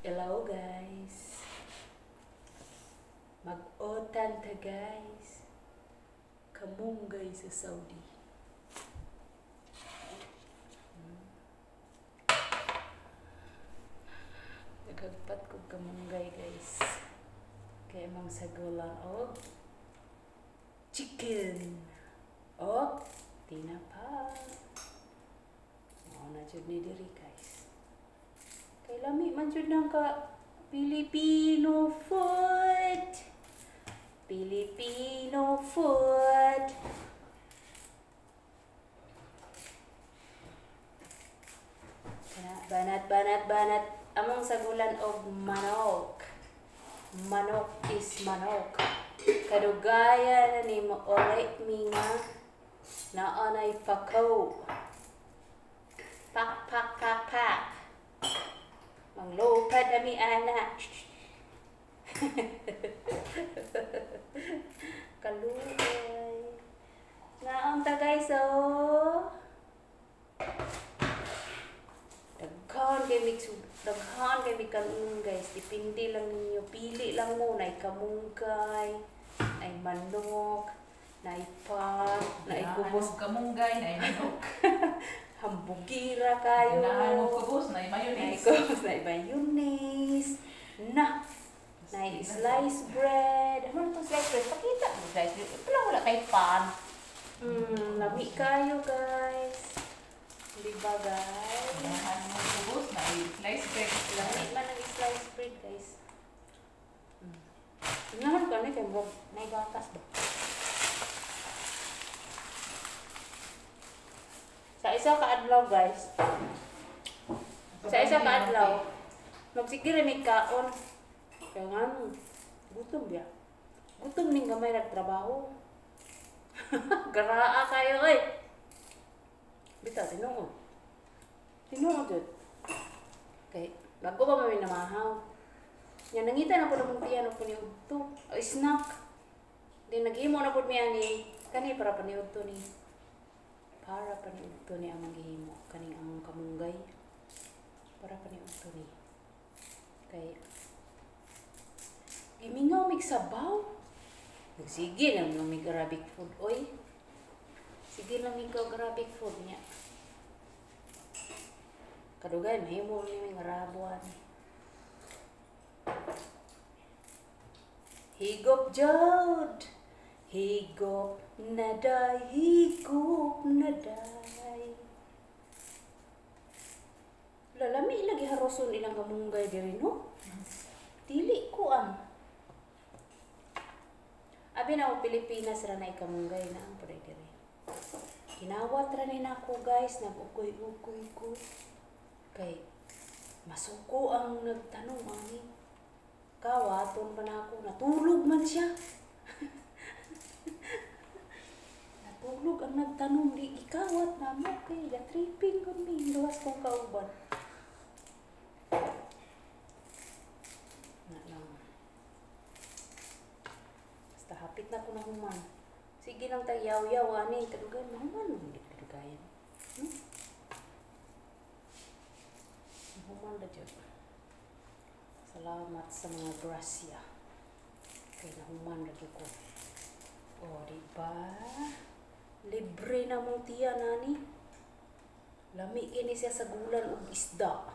Hello guys. Mag-otan ta guys. Kamunggay sa Saudi. Nagagpat ko kamunggay guys. Kaya mang sagulan o chicken. O tinapa. Na jud ni diri guys. Kay lami man jud nang ka Filipino food. Filipino food. Banat. Among sagulan og manok. Manok is manok. Kadugaya na ni mo ulit mi nga naanay pakaw. Pak. Manglupad ami anak. Kalugay. Naong ta guys oh. Daghan kay mi kanun guys. Dipindi lang ninyo. Pili lang mo na kamungkay, ay manok, na ipat, na ikubos kamunggay, na manok. Hambugira kayo. Inahan mo kubos, na mayonnaise. Na mayonnaise. Na slice bread. Ano itong slice bread? Pakita mo slice bread. Ito lang wala kay pan. Lami kayo guys. Diba guys? Inahan mo kubos, na slice bread. Lami man ang slice bread guys. Inahan ka na kayo mo. May gatas ba? Sa isa ka adlaw guys. Sa isa ka adlaw. Magsigire may kaon. Kaya nga gutom biya. Gutom ning gamay nagtrabaho. Garaa kayo oy. Bitaw tinuod. Tinuod jud. Kay bago pa may namahaw. Nya nangita na pud mong tiyan og paniudto. O snack. Di naghimo na pud mi ani kani para paniudto ni. Para paniudto ni among gihimo kaning among kamunggay. Para paniudto ni. Kay gimingaw mig sabaw. Sige lang mig Arabic food oy. Sige lang mig Arabic food niya. Kadugay mahimo ni mig Arabuan. Higop jod. Higop naday, higop naday. Lalami lagi haroson ilang kamunggay diri no? Dili ko an. Abi na o Pilipinas ra na ikamunggay na ang pwede diri. Kinawat ra ni nako guys, nag-ukoy-ukoy ko. Kay masuko ang nagtanong ani. Kawaton pa na ako, natulog man siya. Natulog ang nagtanong, di ikawat na mo kay tripping kami, gawas kong kauban. Basta hapit na ko na human. Sige lang tayo yaw-yaw, ani, kadugan, mahuman, hindi kadugayan. Human na dyan. Salamat sa mga grasya. Kaya nahuman na ko. O, diba? Libre na mong tiya, nani. Lami kini siya sa gulan o isda.